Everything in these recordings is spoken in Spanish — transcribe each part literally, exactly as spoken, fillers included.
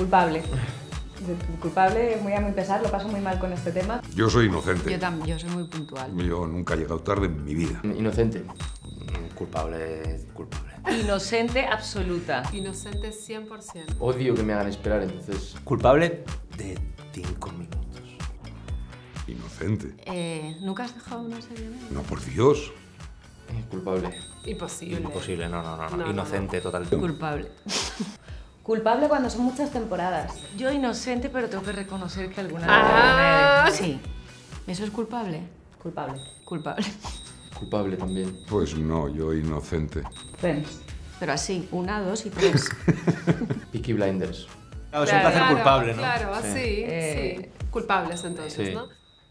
Culpable. Culpable, muy a muy pesar, lo paso muy mal con este tema. Yo soy inocente. Yo también, yo soy muy puntual. Yo nunca he llegado tarde en mi vida. Inocente. Culpable, culpable. Inocente absoluta. Inocente cien por ciento. Odio que me hagan esperar, entonces... Culpable de cinco minutos. Inocente. Eh, ¿Nunca has dejado una serie de No, por Dios. Eh, culpable. Imposible. Imposible, no, no, no. no. No, no, Inocente, no. total. Culpable. Culpable cuando son muchas temporadas. Yo inocente, pero tengo que reconocer que alguna Ah. vez... Sí. ¿Eso es culpable? Culpable. Culpable. Culpable también. Pues no, yo inocente. Friends. Pero así, una, dos y tres. Peaky Blinders. Claro, es un placer Claro, culpable, ¿no? Claro, así, sí. Eh, Culpables entonces, sí. ¿no?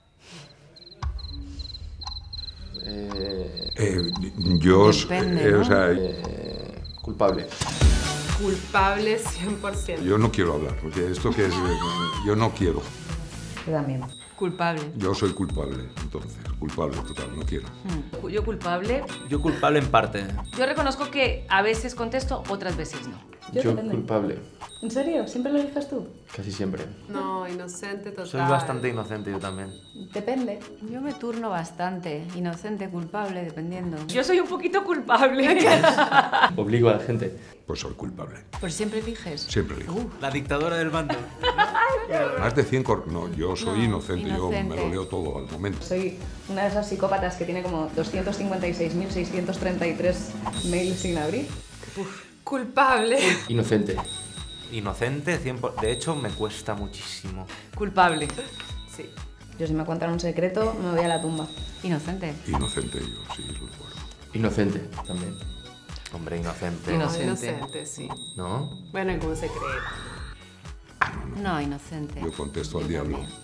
Eh, Eh, yo, Depende, eh, ¿no? o sea, eh, culpable. Culpables cien por ciento. yo no quiero hablar, porque esto que es, eh, yo no quiero. Yo también. Culpable. Yo soy culpable, entonces, culpable total, no quiero. Mm. Yo culpable. Yo culpable en parte. Yo reconozco que a veces contesto, otras veces no. Yo, Yo depende. culpable. ¿En serio? ¿Siempre lo eliges tú? Casi siempre. No, inocente total. Soy bastante inocente yo también. Depende. Yo me turno bastante. Inocente, culpable, dependiendo. Yo soy un poquito culpable. Obligo a la gente. Pues soy culpable. Pues siempre eliges. Siempre elijo. La dictadora del bando. Más de cien cor... No, yo soy No, inocente, yo me inocente. lo leo todo al momento. Soy una de esas psicópatas que tiene como doscientos cincuenta y seis mil seiscientos treinta y tres mails sin abrir. Culpable. Inocente. Inocente, cien por ciento. De hecho, me cuesta muchísimo. Culpable. Sí. Yo si me cuentan un secreto, me voy a la tumba. Inocente. Inocente yo, sí, lo recuerdo. Inocente también. Hombre, inocente. No, Inocente. inocente, sí. ¿No? Bueno, algún secreto. No, inocente. Yo contesto al Yo diablo. también.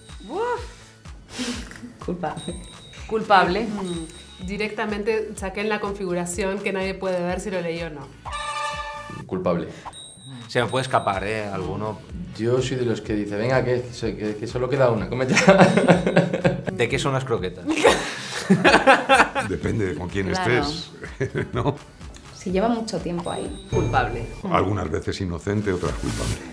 Culpable. Culpable. Mm, Directamente saqué en la configuración que nadie puede ver si lo leí o no. Culpable. Se me puede escapar, ¿eh? Alguno. Yo soy de los que dice, venga, que, que, que solo queda una, cómete. ¿De qué son las croquetas? Depende de con quién Claro. estés, ¿no? Si lleva mucho tiempo ahí. Culpable. Algunas veces inocente, otras culpable.